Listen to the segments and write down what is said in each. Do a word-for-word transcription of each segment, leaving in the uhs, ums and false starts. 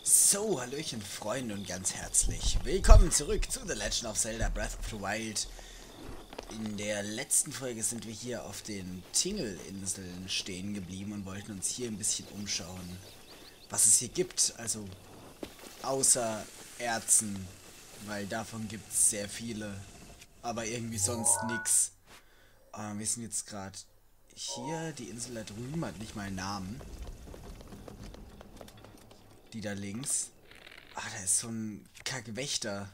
So, Hallöchen Freunde und ganz herzlich willkommen zurück zu The Legend of Zelda Breath of the Wild. In der letzten Folge sind wir hier auf den Tingle-Inseln stehen geblieben und wollten uns hier ein bisschen umschauen, was es hier gibt, also außer Erzen, weil davon gibt es sehr viele, aber irgendwie sonst nix. Äh, wir sind jetzt gerade hier, die Insel da drüben hat nicht mal einen Namen. Die da links. Ah, da ist so ein Kackwächter.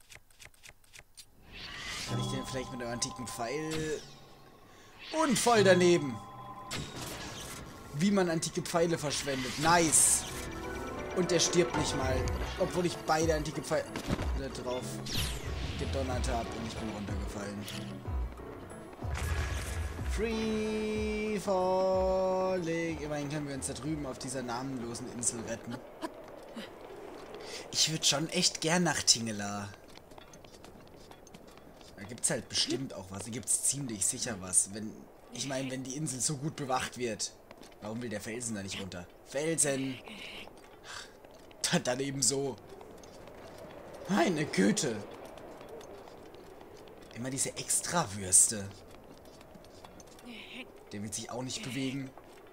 Kann ich den vielleicht mit einem antiken Pfeil... Und voll daneben! Wie man antike Pfeile verschwendet. Nice! Und der stirbt nicht mal. Obwohl ich beide antike Pfeile drauf gedonnert habe und ich bin runtergefallen. Free falling. Immerhin können wir uns da drüben auf dieser namenlosen Insel retten. Ich würde schon echt gern nach Tingela. Da gibt es halt bestimmt auch was. Da gibt es ziemlich sicher was. Wenn, ich meine, wenn die Insel so gut bewacht wird. Warum will der Felsen da nicht runter? Felsen! Dann eben so. Meine Güte. Immer diese Extrawürste. Der wird sich auch nicht bewegen.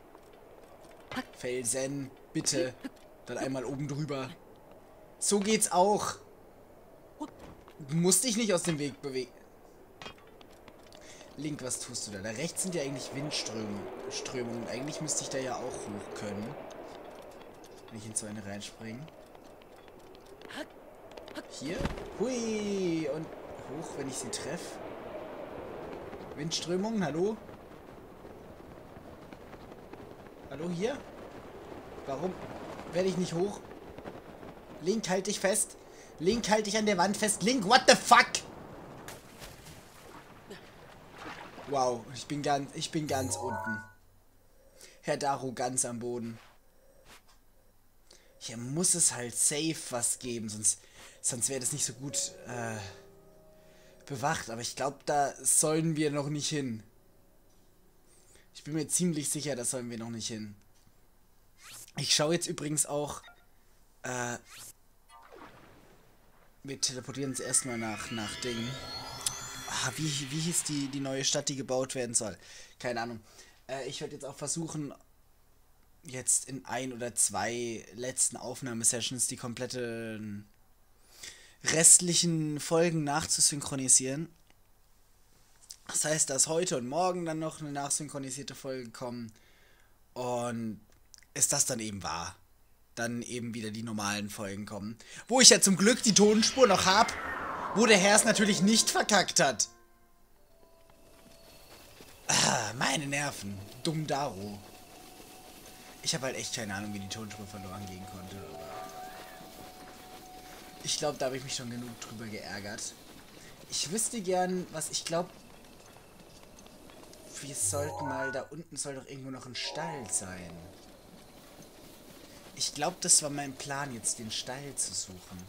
Felsen, bitte. Dann einmal oben drüber. So geht's auch. Du musst dich nicht aus dem Weg bewegen. Link, was tust du da? Da rechts sind ja eigentlich Windströmungen. Eigentlich müsste ich da ja auch hoch können. Wenn ich in so eine reinspringe. Hier. Hui. Und hoch, wenn ich sie treffe. Windströmungen, hallo? Hallo, hier? Warum werde ich nicht hoch? Link, halt dich fest. Link, halt dich an der Wand fest. Link, what the fuck? Wow, ich bin ganz, ich bin ganz unten. Herr Daru ganz am Boden. Hier muss es halt safe was geben, sonst, sonst wäre das nicht so gut äh, bewacht. Aber ich glaube, da sollen wir noch nicht hin. Ich bin mir ziemlich sicher, da sollen wir noch nicht hin. Ich schaue jetzt übrigens auch... Äh, wir teleportieren uns erstmal nach, nach Ding. Ah, wie, wie hieß die, die neue Stadt, die gebaut werden soll? Keine Ahnung. Äh, ich werde jetzt auch versuchen, jetzt in ein oder zwei letzten Aufnahmesessions die kompletten restlichen Folgen nachzusynchronisieren. Das heißt, dass heute und morgen dann noch eine nachsynchronisierte Folge kommen. Und ist das dann eben wahr? Dann eben wieder die normalen Folgen kommen. Wo ich ja zum Glück die Tonspur noch habe, wo der Herr es natürlich nicht verkackt hat. Ah, meine Nerven. Dumm Daru. Ich habe halt echt keine Ahnung, wie die Tonspur verloren gehen konnte. Ich glaube, da habe ich mich schon genug drüber geärgert. Ich wüsste gern, was ich glaube... Wir sollten mal... Da unten soll doch irgendwo noch ein Stall sein. Ich glaube, das war mein Plan, jetzt den Stall zu suchen.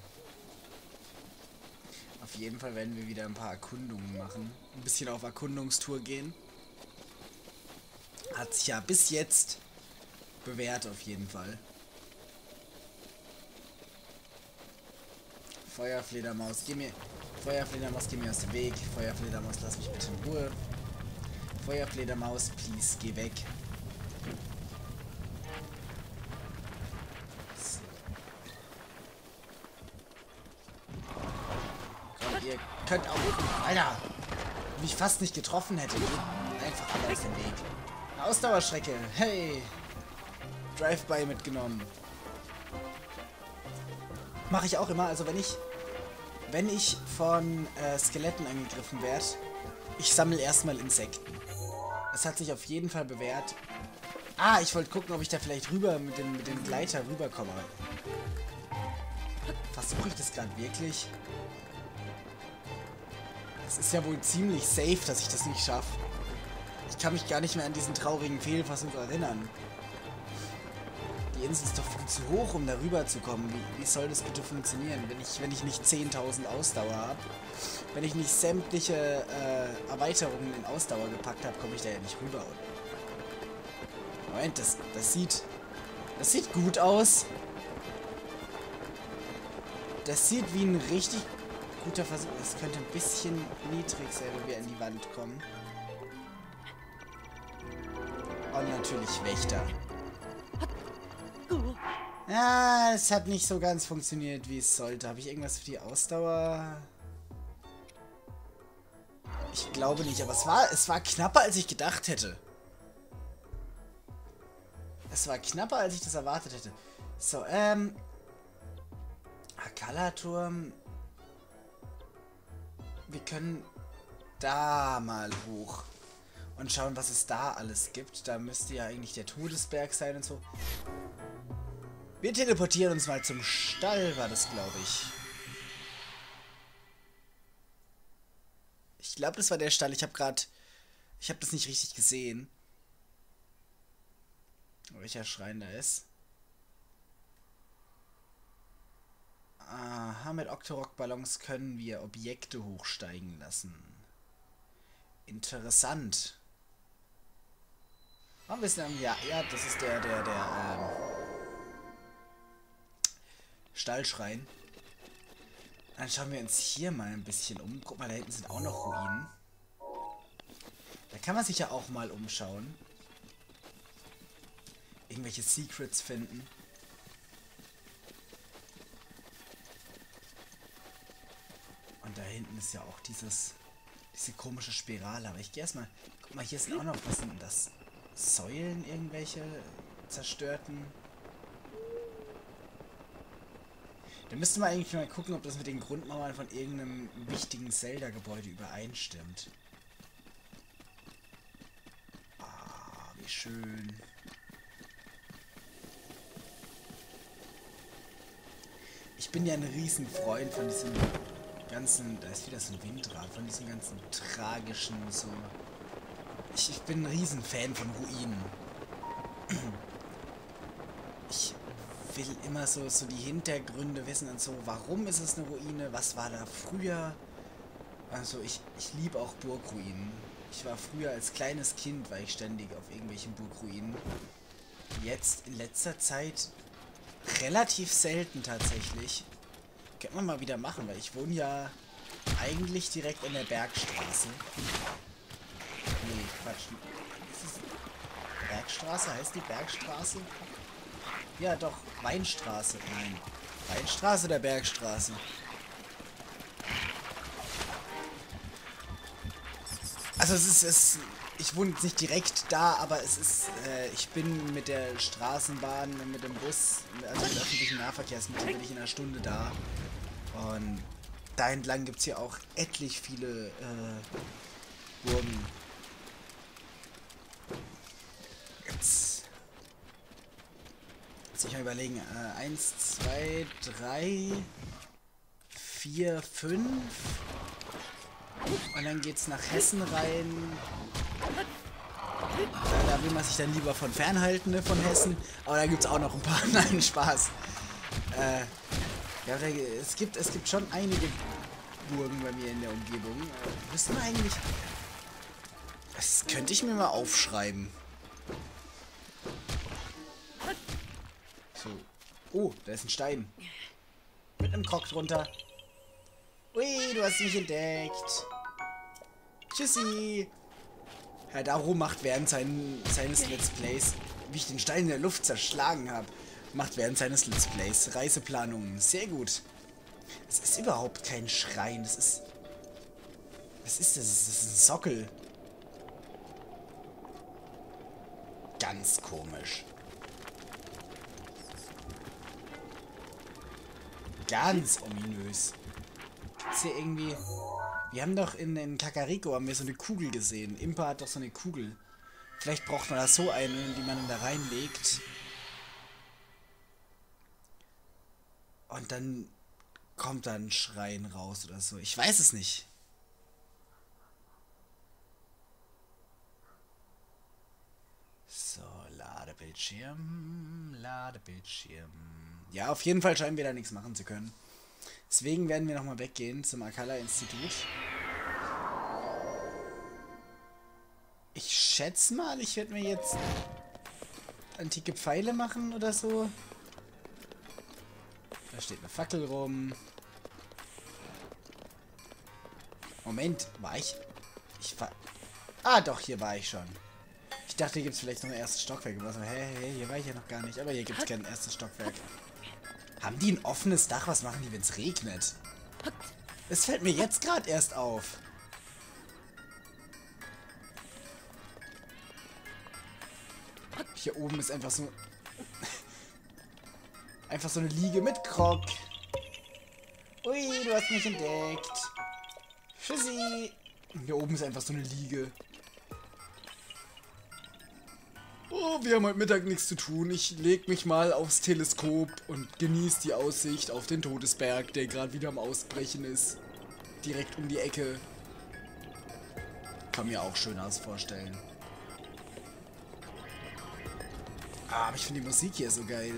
Auf jeden Fall werden wir wieder ein paar Erkundungen machen. Ein bisschen auf Erkundungstour gehen. Hat sich ja bis jetzt bewährt, auf jeden Fall. Feuerfledermaus, geh mir... Feuerfledermaus, geh mir aus dem Weg. Feuerfledermaus, lass mich bitte in Ruhe. Feuerfledermaus, please, geh weg. Ihr könnt auch... Alter! Mich fast nicht getroffen hätte. Einfach alle aus dem Weg. Eine Ausdauerstrecke. Hey! Drive-by mitgenommen. Mache ich auch immer. Also wenn ich... Wenn ich von äh, Skeletten angegriffen werde, ich sammle erstmal Insekten. Das hat sich auf jeden Fall bewährt. Ah, ich wollte gucken, ob ich da vielleicht rüber mit dem, mit dem Gleiter rüberkomme. Versuche ich das gerade wirklich? Es ist ja wohl ziemlich safe, dass ich das nicht schaffe. Ich kann mich gar nicht mehr an diesen traurigen Fehlversuch erinnern. Die Insel ist doch viel zu hoch, um da rüber zu kommen. Wie, wie soll das bitte funktionieren, wenn ich, wenn ich nicht zehntausend Ausdauer habe? Wenn ich nicht sämtliche äh, Erweiterungen in Ausdauer gepackt habe, komme ich da ja nicht rüber. Moment, das, das sieht... Das sieht gut aus. Das sieht wie ein richtig guter Versuch. Es könnte ein bisschen niedrig sein, wenn wir an die Wand kommen. Und natürlich Wächter. Ja, es hat nicht so ganz funktioniert, wie es sollte. Habe ich irgendwas für die Ausdauer? Ich glaube nicht, aber es war, es war knapper, als ich gedacht hätte. Es war knapper, als ich das erwartet hätte. So, ähm... Akala-Turm. Wir können da mal hoch und schauen, was es da alles gibt. Da müsste ja eigentlich der Todesberg sein und so. Wir teleportieren uns mal zum Stall, war das, glaube ich. Ich glaube, das war der Stall. Ich habe gerade... Ich habe das nicht richtig gesehen. Welcher Schrein da ist. Aha, mit Octorok-Ballons können wir Objekte hochsteigen lassen. Interessant. Warum wissen wir, ja, ja, das ist der, der, der, ähm, Stallschrein. Dann schauen wir uns hier mal ein bisschen um. Guck mal, da hinten sind auch noch Ruinen. Da kann man sich ja auch mal umschauen. Irgendwelche Secrets finden. Und da hinten ist ja auch dieses, diese komische Spirale. Aber ich gehe erstmal. Guck mal, hier sind auch noch, was sind denn das? Säulen, irgendwelche zerstörten. Da müsste man eigentlich mal gucken, ob das mit den Grundmauern von irgendeinem wichtigen Zelda-Gebäude übereinstimmt. Ah, wie schön. Ich bin ja ein Riesenfreund von diesem ganzen, da ist wieder so ein Windrad, von diesem ganzen tragischen, so. Ich, ich bin ein Riesenfan von Ruinen. Ich will immer so, so die Hintergründe wissen und so, warum ist es eine Ruine, was war da früher. Also ich, ich liebe auch Burgruinen. Ich war früher als kleines Kind, war ich ständig auf irgendwelchen Burgruinen. Jetzt in letzter Zeit relativ selten tatsächlich. Könnte man mal wieder machen, weil ich wohne ja eigentlich direkt an der Bergstraße. Nee, Quatsch. Ist es Bergstraße? Heißt die Bergstraße? Ja, doch. Weinstraße. Nein. Weinstraße der Bergstraße. Also es ist, es, ich wohne jetzt nicht direkt da, aber es ist, äh, ich bin mit der Straßenbahn, mit dem Bus, also mit öffentlichen Nahverkehrsmitteln bin ich in einer Stunde da. Und da entlang gibt es hier auch etlich viele äh, Burgen. Jetzt, jetzt muss ich mal überlegen. Äh, eins, zwei, drei, vier, fünf. Und dann geht's nach Hessen rein. Da, da will man sich dann lieber von fernhalten, ne, von Hessen. Aber da gibt's auch noch ein paar. Nein, Spaß. Äh, ja, da, es gibt, es gibt schon einige Burgen bei mir in der Umgebung. Äh, wissen wir eigentlich... Das könnte ich mir mal aufschreiben. So. Oh, da ist ein Stein. Mit einem Krog drunter. Ui, du hast mich entdeckt. Tschüssi. Herr Daru macht während sein, seines Let's Plays, wie ich den Stein in der Luft zerschlagen habe, macht während seines Let's Plays Reiseplanungen. Sehr gut. Es ist überhaupt kein Schrein. Das ist... Was ist das? Das ist ein Sockel. Ganz komisch. Ganz ominös. Gibt's hier irgendwie... Wir haben doch in, in Kakariko haben wir so eine Kugel gesehen. Impa hat doch so eine Kugel. Vielleicht braucht man da so eine, die man dann da reinlegt. Und dann kommt da ein Schrein raus oder so. Ich weiß es nicht. So, Ladebildschirm, Ladebildschirm. Ja, auf jeden Fall scheinen wir da nichts machen zu können. Deswegen werden wir nochmal weggehen zum Akala-Institut. Ich schätze mal, ich werde mir jetzt antike Pfeile machen oder so. Da steht eine Fackel rum. Moment, war ich... Ich war... Ah, doch, hier war ich schon. Ich dachte, hier gibt es vielleicht noch ein erstes Stockwerk. Aber so, hey, hey, hier war ich ja noch gar nicht. Aber hier gibt es kein erstes Stockwerk. Haben die ein offenes Dach? Was machen die, wenn es regnet? Es fällt mir jetzt gerade erst auf. Hier oben ist einfach so... einfach so eine Liege mit Krog. Ui, du hast mich entdeckt. Tschüssi. Hier oben ist einfach so eine Liege. Oh, wir haben heute Mittag nichts zu tun. Ich leg mich mal aufs Teleskop und genieße die Aussicht auf den Todesberg, der gerade wieder am Ausbrechen ist. Direkt um die Ecke. Kann mir auch Schöneres vorstellen. Ah, aber ich finde die Musik hier so geil.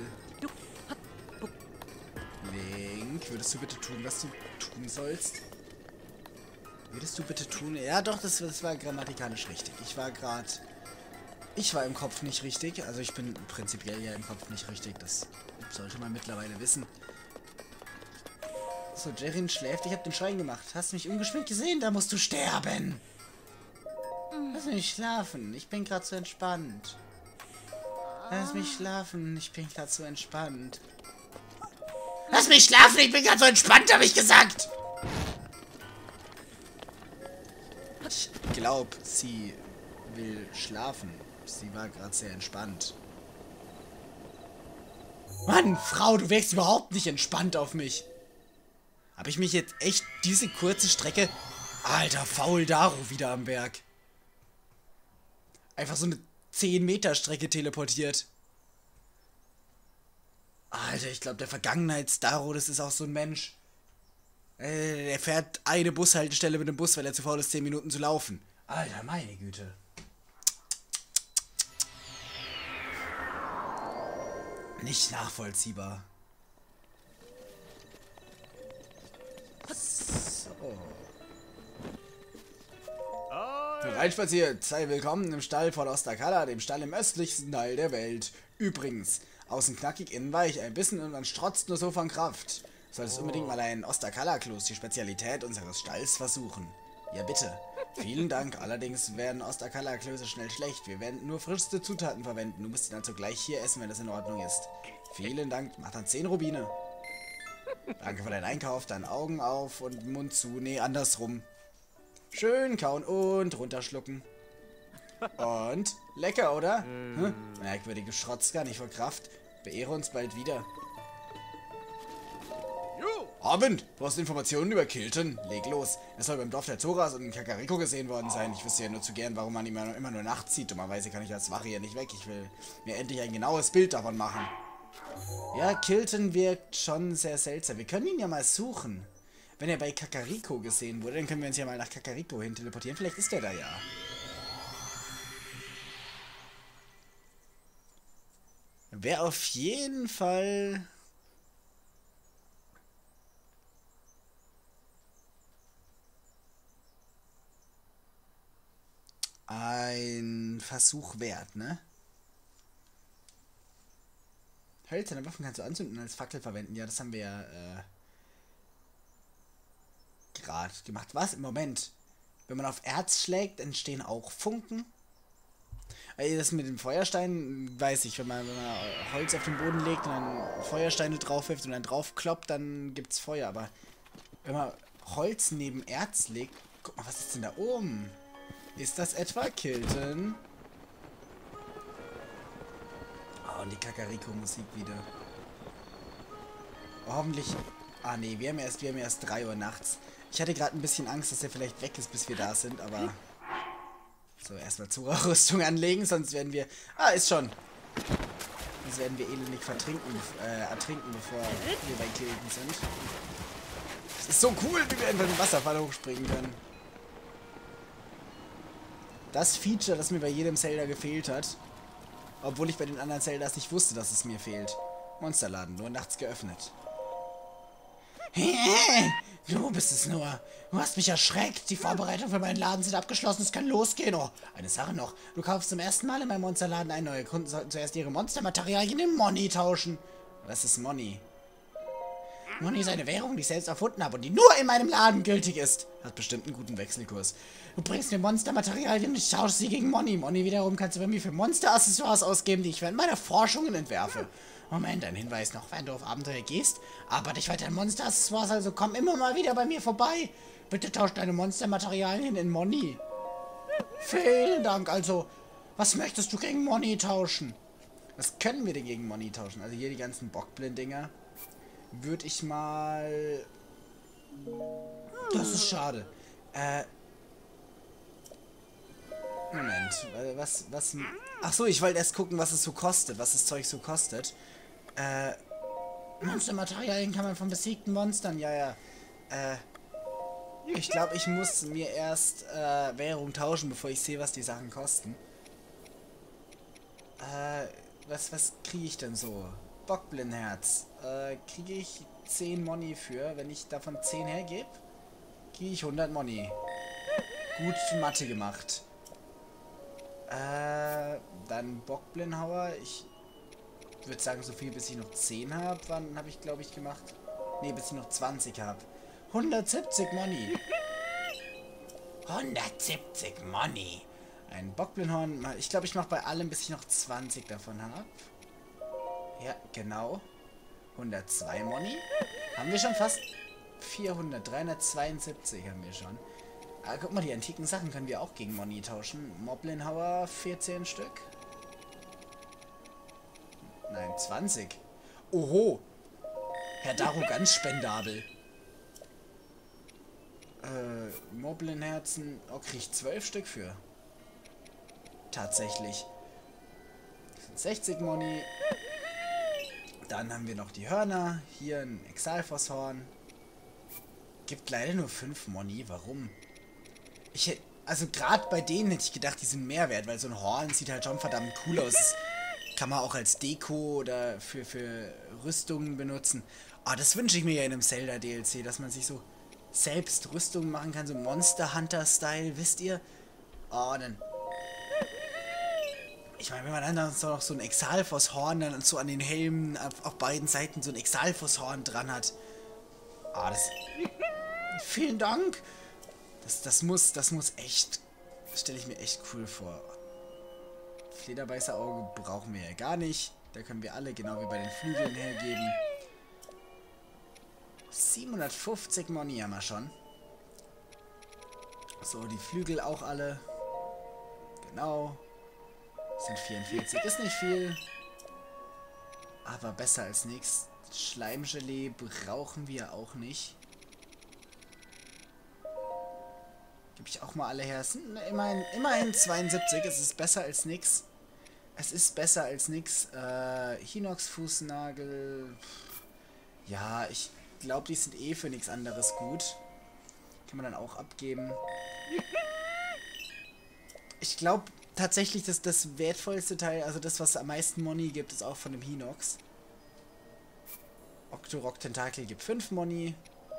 Link, würdest du bitte tun, was du tun sollst? Würdest du bitte tun? Ja, doch, das, das war grammatikalisch richtig. Ich war gerade... Ich war im Kopf nicht richtig. Also ich bin prinzipiell ja im Kopf nicht richtig. Das sollte man mittlerweile wissen. So, Jerin schläft. Ich habe den Schrein gemacht. Hast du mich ungeschminkt gesehen? Da musst du sterben. Lass mich schlafen. Ich bin gerade so entspannt. Lass mich schlafen. Ich bin gerade so entspannt. Lass mich schlafen. Ich bin gerade so entspannt, habe ich gesagt. Ich glaube, sie will schlafen. Sie war gerade sehr entspannt. Mann, Frau, du wirkst überhaupt nicht entspannt auf mich. Habe ich mich jetzt echt diese kurze Strecke... Alter, faul Daru wieder am Berg. Einfach so eine zehn Meter Strecke teleportiert. Alter, ich glaube, der Vergangenheits-Daru, das ist auch so ein Mensch. Äh, der fährt eine Bushaltestelle mit dem Bus, weil er zu faul ist, zehn Minuten zu laufen. Alter, meine Güte. Nicht nachvollziehbar. So. Reinspaziert, sei willkommen im Stall von Ostakala, dem Stall im östlichsten Teil der Welt. Übrigens, außen knackig, innen weich, ein bisschen und man strotzt nur so von Kraft. Solltest oh. unbedingt mal einen Ostakala-Kloß, die Spezialität unseres Stalls, versuchen. Ja bitte. Vielen Dank, allerdings werden Ostakala-Klöße schnell schlecht. Wir werden nur frischste Zutaten verwenden. Du musst ihn also gleich hier essen, wenn das in Ordnung ist. Vielen Dank, mach dann zehn Rubine. Danke für deinen Einkauf, dann Augen auf und Mund zu. Nee, andersrum. Schön kauen und runterschlucken. Und lecker, oder? Hm? Merkwürdige Schrotzger, nicht vor Kraft. Beehre uns bald wieder. Abend, du hast Informationen über Kilton? Leg los. Er soll beim Dorf der Zoras und in Kakariko gesehen worden sein. Ich wüsste ja nur zu gern, warum man ihn immer, immer nur nachts sieht. Dummerweise kann ich als Wache hier nicht weg. Ich will mir endlich ein genaues Bild davon machen. Ja, Kilton wirkt schon sehr seltsam. Wir können ihn ja mal suchen. Wenn er bei Kakariko gesehen wurde, dann können wir uns ja mal nach Kakariko hin teleportieren. Vielleicht ist er da ja. Wäre auf jeden Fall... ein Versuch wert, ne? Hölzerne Waffen kannst du anzünden und als Fackel verwenden. Ja, das haben wir ja äh, gerade gemacht. Was? Im Moment. Wenn man auf Erz schlägt, entstehen auch Funken. Also das mit dem Feuerstein, weiß ich, wenn man, wenn man Holz auf den Boden legt und dann Feuersteine drauf wirft und dann drauf kloppt, dann gibt's Feuer. Aber wenn man Holz neben Erz legt, guck mal, was ist denn da oben? Ist das etwa Kilton? Oh, und die Kakariko-Musik wieder. Oh, hoffentlich... Ah, nee, wir haben erst, wir haben erst drei Uhr nachts. Ich hatte gerade ein bisschen Angst, dass er vielleicht weg ist, bis wir da sind, aber... So, erstmal Zura-Rüstung anlegen, sonst werden wir... Ah, ist schon. Sonst werden wir elendig vertrinken, äh, ertrinken, bevor wir bei Kilton sind. Es ist so cool, wie wir einfach den Wasserfall hochspringen können. Das Feature, das mir bei jedem Zelda gefehlt hat. Obwohl ich bei den anderen Zeldas nicht wusste, dass es mir fehlt. Monsterladen, nur nachts geöffnet. Hey, du bist es nur. Du hast mich erschreckt. Die Vorbereitungen für meinen Laden sind abgeschlossen. Es kann losgehen. Oh, eine Sache noch. Du kaufst zum ersten Mal in meinem Monsterladen ein. Neue Kunden sollten zuerst ihre Monstermaterialien in Money tauschen. Was ist Money? Money ist eine Währung, die ich selbst erfunden habe und die nur in meinem Laden gültig ist. Hat bestimmt einen guten Wechselkurs. Du bringst mir Monstermaterialien und ich tausche sie gegen Money. Money wiederum kannst du bei mir für Monster-Accessoires ausgeben, die ich während meiner Forschungen entwerfe. Moment, ein Hinweis noch, wenn du auf Abenteuer gehst. Aber dich weiter in Monster-Accessoires, also komm immer mal wieder bei mir vorbei. Bitte tausch deine Monstermaterialien in Money. Vielen Dank, also, was möchtest du gegen Money tauschen? Was können wir denn gegen Money tauschen? Also hier die ganzen Bockblind-Dinger. Würde ich mal... Das ist schade. Äh... Moment, was, was... Ach so, ich wollte erst gucken, was es so kostet, was das Zeug so kostet. Äh... Monstermaterialien kann man von besiegten Monstern, ja, ja. Äh... Ich glaube, ich muss mir erst äh, Währung tauschen, bevor ich sehe, was die Sachen kosten. Äh, was, was kriege ich denn so? Bockblindherz. Äh, kriege ich zehn Money für, wenn ich davon zehn hergebe? Kriege ich hundert Money. Gut Mathe gemacht. Äh, dann Bockblindhauer. Ich würde sagen, so viel, bis ich noch zehn habe. Wann habe ich, glaube ich, gemacht? Ne, bis ich noch zwanzig habe. hundertsiebzig Money. hundertsiebzig Money. Ein Bockblindhorn. Ich glaube, ich mache bei allem, bis ich noch zwanzig davon habe. Ja, genau. hundertzwei Money. Haben wir schon fast vierhundert. dreihundertzweiundsiebzig haben wir schon. Ah, guck mal, die antiken Sachen können wir auch gegen Money tauschen. Moblinhauer vierzehn Stück. Nein, zwanzig. Oho. Herr Daro ganz spendabel. Äh, Moblinherzen. Oh, krieg ich zwölf Stück für. Tatsächlich. Das sind sechzig Money. Dann haben wir noch die Hörner. Hier ein Exalfoshorn. Gibt leider nur fünf Money. Warum? Ich hätte, also gerade bei denen hätte ich gedacht, die sind mehr wert, weil so ein Horn sieht halt schon verdammt cool aus. Das kann man auch als Deko oder für, für Rüstungen benutzen. Ah, das wünsche ich mir ja in einem Zelda-D L C, dass man sich so selbst Rüstungen machen kann, so Monster Hunter-Style, wisst ihr? Oh, dann... Ich meine, wenn man dann noch so ein Exalfoshorn dann so an den Helmen auf, auf beiden Seiten so ein Exalfoshorn dran hat. Ah, das... Vielen Dank! Das, das muss, das muss echt... Das stelle ich mir echt cool vor. Flederbeißerauge brauchen wir ja gar nicht. Da können wir alle, genau wie bei den Flügeln, hergeben. siebenhundertfünfzig Money haben wir schon. So, die Flügel auch alle. Genau. Das sind vierundvierzig. Ist nicht viel. Aber besser als nichts. Schleimgelee brauchen wir auch nicht. Gebe ich auch mal alle her. Es sind immerhin, immerhin zweiundsiebzig. Es ist besser als nix. Es ist besser als nix. Äh, Hinox-Fußnagel. Ja, ich glaube, die sind eh für nichts anderes gut. Kann man dann auch abgeben. Ich glaube tatsächlich, dass das wertvollste Teil, also das, was am meisten Money gibt, ist auch von dem Hinox. Octorok Tentakel gibt fünf Money.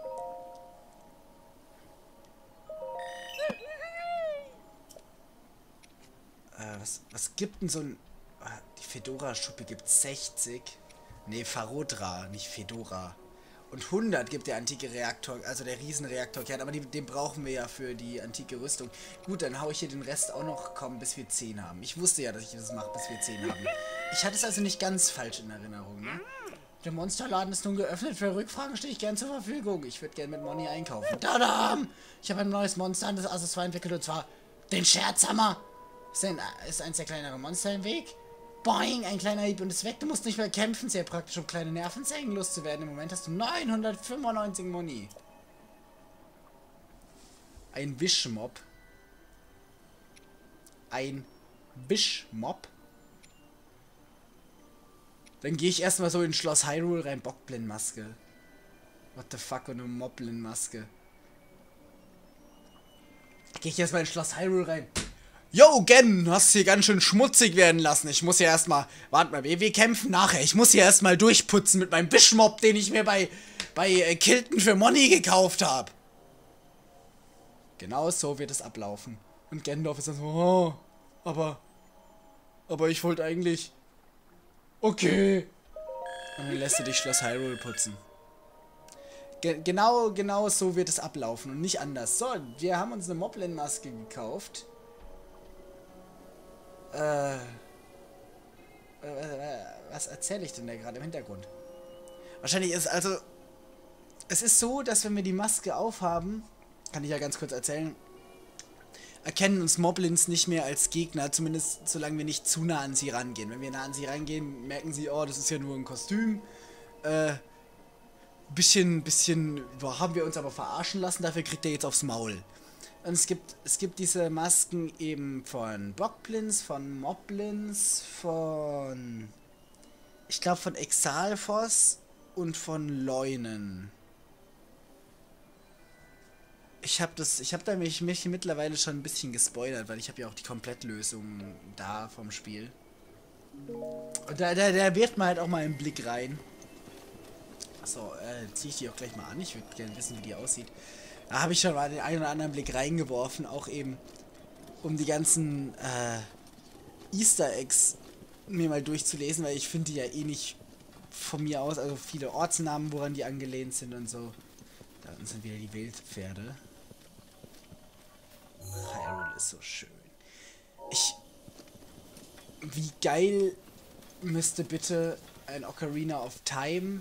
Äh, was, was gibt denn so ein... Ah, die Fedora-Schuppe gibt sechzig. Ne, Farodra, nicht Fedora. Und hundert gibt der antike Reaktor, also der Riesenreaktorkern, aber die, den brauchen wir ja für die antike Rüstung. Gut, dann hau ich hier den Rest auch noch, komm, bis wir zehn haben. Ich wusste ja, dass ich das mache, bis wir zehn haben. Ich hatte es also nicht ganz falsch in Erinnerung, ne? Der Monsterladen ist nun geöffnet, für Rückfragen stehe ich gern zur Verfügung. Ich würde gern mit Money einkaufen. Tadam! Ich habe ein neues Monster an das Accessoire entwickelt, und zwar den Scherzhammer. Ist, ein, ist eins der kleineren Monster im Weg? Boing, ein kleiner Hieb und ist weg. Du musst nicht mehr kämpfen. Sehr praktisch, um kleine Nervenzellen loszuwerden. Im Moment hast du neunhundertfünfundneunzig Money. Ein Wischmob. Ein Wischmob. Dann gehe ich erstmal so in Schloss Hyrule rein. Bockblindmaske. What the fuck, und eine Moblin-Maske. Gehe ich erstmal in Schloss Hyrule rein. Yo, Gen, hast hier ganz schön schmutzig werden lassen. Ich muss hier erstmal... Warte mal, wir, wir kämpfen nachher. Ich muss hier erstmal durchputzen mit meinem Wischmob, den ich mir bei, bei äh, Kilton für Money gekauft habe. Genau so wird es ablaufen. Und Gendorf ist dann so, oh, aber... Aber ich wollte eigentlich... Okay. Und dann lässt du dich Schloss Hyrule putzen. Ge genau, genau so wird es ablaufen und nicht anders. So, wir haben uns eine Moblin-Maske gekauft. Äh, äh, was erzähle ich denn da gerade im Hintergrund? Wahrscheinlich ist also, es ist so, dass wenn wir die Maske aufhaben, kann ich ja ganz kurz erzählen, erkennen uns Moblins nicht mehr als Gegner, zumindest solange wir nicht zu nah an sie rangehen. Wenn wir nah an sie rangehen, merken sie, oh, das ist ja nur ein Kostüm. Äh, bisschen, bisschen, boah, haben wir uns aber verarschen lassen, dafür kriegt er jetzt aufs Maul. Und es gibt, es gibt diese Masken eben von Bockblins, von Moblins, von, ich glaube von Exalfos und von Leunen. Ich habe das, ich habe da mich, mich mittlerweile schon ein bisschen gespoilert, weil ich habe ja auch die Komplettlösung da vom Spiel. Und da, da, da wirft man halt auch mal einen Blick rein. Achso, äh, ziehe ich die auch gleich mal an. Ich würde gerne wissen, wie die aussieht. Da habe ich schon mal den einen oder anderen Blick reingeworfen, auch eben, um die ganzen äh, Easter Eggs mir mal durchzulesen, weil ich finde die ja eh nicht von mir aus, also viele Ortsnamen, woran die angelehnt sind und so. Da unten sind wieder die Wildpferde. Hyrule ist so schön. Ich... Wie geil müsste bitte ein Ocarina of Time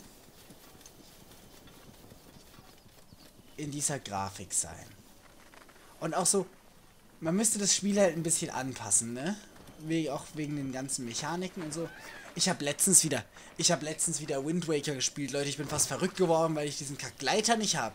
in dieser Grafik sein. Und auch so, man müsste das Spiel halt ein bisschen anpassen, ne? We auch wegen den ganzen Mechaniken und so. Ich habe letztens wieder, ich habe letztens wieder Wind Waker gespielt, Leute. Ich bin fast verrückt geworden, weil ich diesen Kackgleiter nicht habe.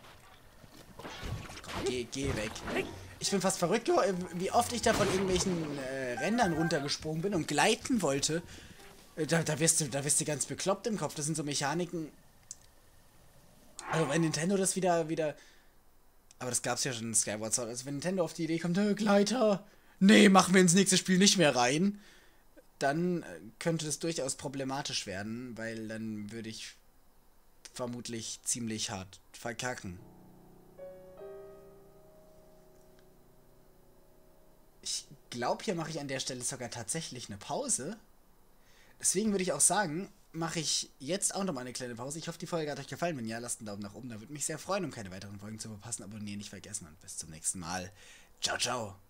Komm, geh, geh weg. Ich bin fast verrückt geworden, wie oft ich da von irgendwelchen äh, Rändern runtergesprungen bin und gleiten wollte. Da, da, wirst du, da wirst du ganz bekloppt im Kopf. Das sind so Mechaniken. Also wenn Nintendo das wieder, wieder... Aber das gab's ja schon in Skyward Sword. Also wenn Nintendo auf die Idee kommt, äh, Gleiter, nee, machen wir ins nächste Spiel nicht mehr rein, dann könnte das durchaus problematisch werden, weil dann würde ich vermutlich ziemlich hart verkacken. Ich glaube, hier mache ich an der Stelle sogar tatsächlich eine Pause. Deswegen würde ich auch sagen, mache ich jetzt auch noch mal eine kleine Pause. Ich hoffe, die Folge hat euch gefallen. Wenn ja, lasst einen Daumen nach oben. Da würde mich sehr freuen, um keine weiteren Folgen zu verpassen. Abonnieren nicht vergessen und bis zum nächsten Mal. Ciao, ciao.